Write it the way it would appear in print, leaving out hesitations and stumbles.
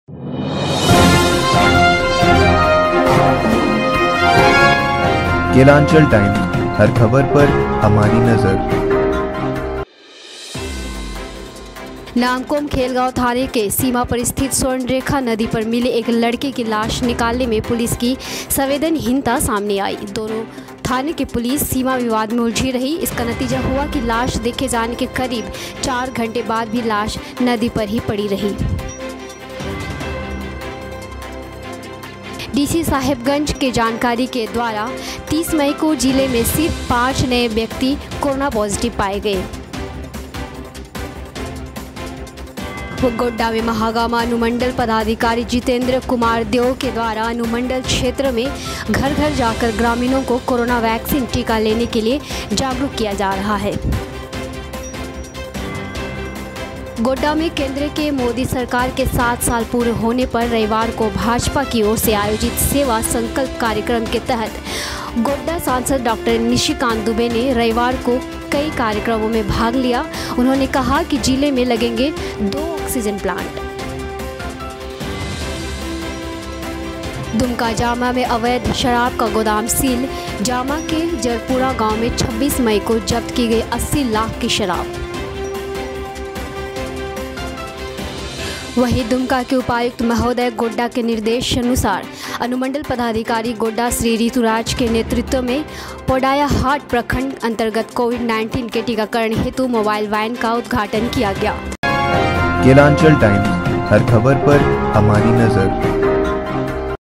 Kelanchal times, हर खबर पर हमारी नजर। नामकोम खेलगांव थाने के सीमा पर स्थित स्वर्णरेखा नदी पर मिले एक लड़के की लाश निकालने में पुलिस की संवेदनहीनता सामने आई। दोनों थाने की पुलिस सीमा विवाद में उलझी रही। इसका नतीजा हुआ कि लाश देखे जाने के करीब 4 घंटे बाद भी लाश नदी पर ही पड़ी रही। डीसी साहेबगंज के जानकारी के द्वारा 30 मई को जिले में सिर्फ 5 नए व्यक्ति कोरोना पॉजिटिव पाए गए। गोड्डा में महागामा अनुमंडल पदाधिकारी जितेंद्र कुमार देव के द्वारा अनुमंडल क्षेत्र में घर घर जाकर ग्रामीणों को कोरोना वैक्सीन टीका लेने के लिए जागरूक किया जा रहा है। गोड्डा में केंद्र के मोदी सरकार के 7 साल पूरे होने पर रविवार को भाजपा की ओर से आयोजित सेवा संकल्प कार्यक्रम के तहत गोड्डा सांसद डॉक्टर निशिकांत दुबे ने रविवार को कई कार्यक्रमों में भाग लिया। उन्होंने कहा कि जिले में लगेंगे 2 ऑक्सीजन प्लांट। दुमका जामा में अवैध शराब का गोदाम सील। जामा के जरपुरा गांव में 26 मई को जब्त की गई 80 लाख की शराब। वहीं दुमका के उपायुक्त महोदय गोड्डा के निर्देश अनुसार अनुमंडल पदाधिकारी गोड्डा श्री ऋतुराज के नेतृत्व में पोडाया हाट प्रखंड अंतर्गत कोविड-19 के टीकाकरण हेतु मोबाइल वैन का उद्घाटन किया गया। केलांचल टाइम्स, हर खबर पर हमारी नजर।